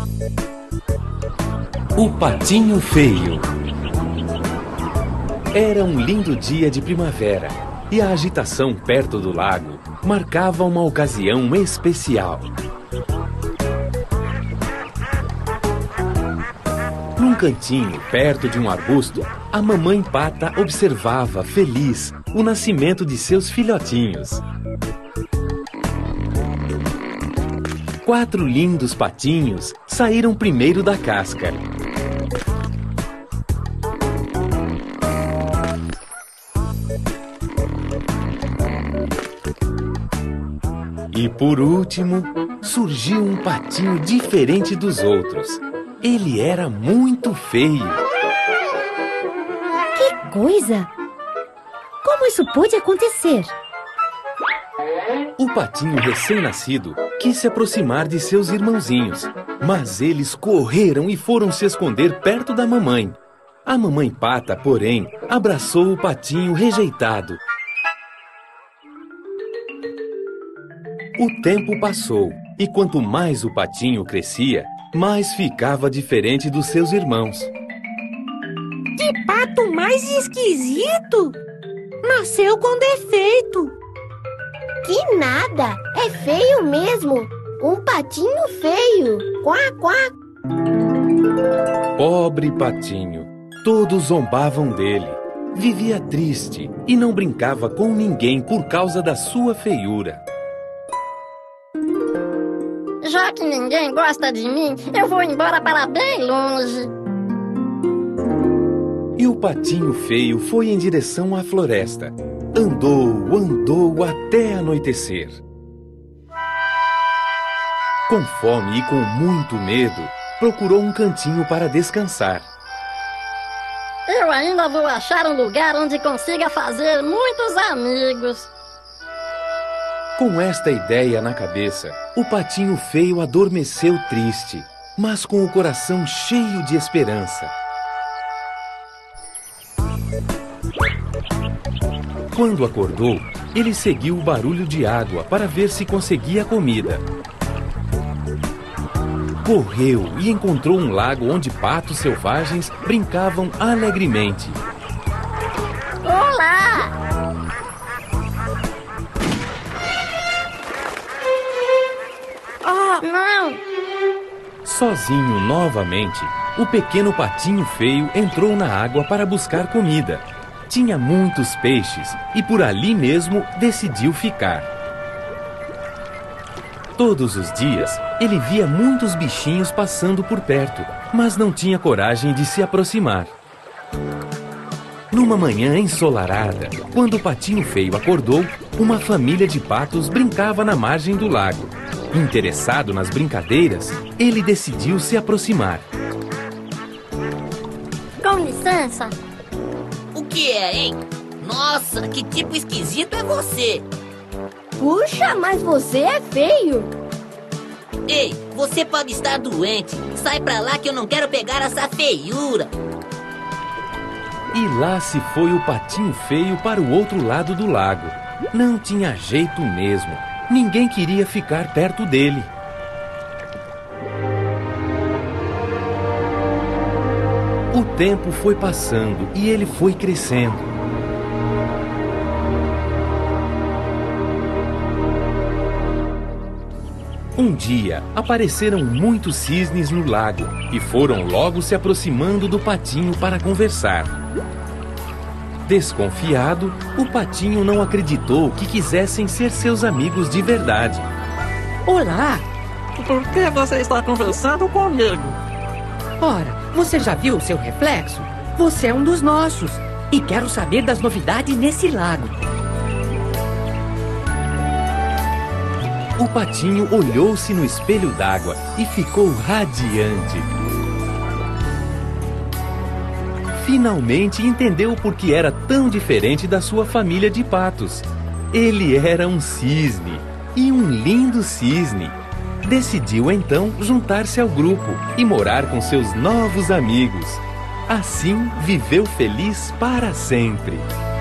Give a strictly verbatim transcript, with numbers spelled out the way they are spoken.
O Patinho Feio. Era um lindo dia de primavera e a agitação perto do lago marcava uma ocasião especial. Num cantinho, perto de um arbusto, a mamãe pata observava, feliz, o nascimento de seus filhotinhos. Quatro lindos patinhos saíram primeiro da casca. E por último, surgiu um patinho diferente dos outros. Ele era muito feio. Que coisa! Como isso pôde acontecer? O patinho recém-nascido quis se aproximar de seus irmãozinhos, mas eles correram e foram se esconder perto da mamãe. A mamãe pata, porém, abraçou o patinho rejeitado. O tempo passou, e quanto mais o patinho crescia, mais ficava diferente dos seus irmãos. Que pato mais esquisito! Nasceu com defeito. Que nada! É feio mesmo! Um patinho feio! Quá, quá! Pobre patinho! Todos zombavam dele. Vivia triste e não brincava com ninguém por causa da sua feiura. Já que ninguém gosta de mim, eu vou embora para bem longe. E o patinho feio foi em direção à floresta. Andou, andou até anoitecer. Com fome e com muito medo, procurou um cantinho para descansar. Eu ainda vou achar um lugar onde consiga fazer muitos amigos. Com esta ideia na cabeça, o patinho feio adormeceu triste, mas com o coração cheio de esperança. Quando acordou, ele seguiu o barulho de água para ver se conseguia comida. Correu e encontrou um lago onde patos selvagens brincavam alegremente. Olá! Ah, não! Sozinho novamente, o pequeno patinho feio entrou na água para buscar comida. Tinha muitos peixes e por ali mesmo decidiu ficar. Todos os dias, ele via muitos bichinhos passando por perto, mas não tinha coragem de se aproximar. Numa manhã ensolarada, quando o patinho feio acordou, uma família de patos brincava na margem do lago. Interessado nas brincadeiras, ele decidiu se aproximar. Com licença. O que é, hein? Nossa, que tipo esquisito é você! Puxa, mas você é feio! Ei, você pode estar doente. Sai pra lá que eu não quero pegar essa feiura. E lá se foi o patinho feio para o outro lado do lago. Não tinha jeito mesmo. Ninguém queria ficar perto dele. O tempo foi passando e ele foi crescendo. Um dia, apareceram muitos cisnes no lago e foram logo se aproximando do patinho para conversar. Desconfiado, o patinho não acreditou que quisessem ser seus amigos de verdade. olá! Por que você está conversando comigo? Ora, você já viu o seu reflexo? Você é um dos nossos. E quero saber das novidades nesse lago. O patinho olhou-se no espelho d'água e ficou radiante. Finalmente entendeu por que era tão diferente da sua família de patos. Ele era um cisne, e um lindo cisne. Decidiu então juntar-se ao grupo e morar com seus novos amigos. Assim, viveu feliz para sempre.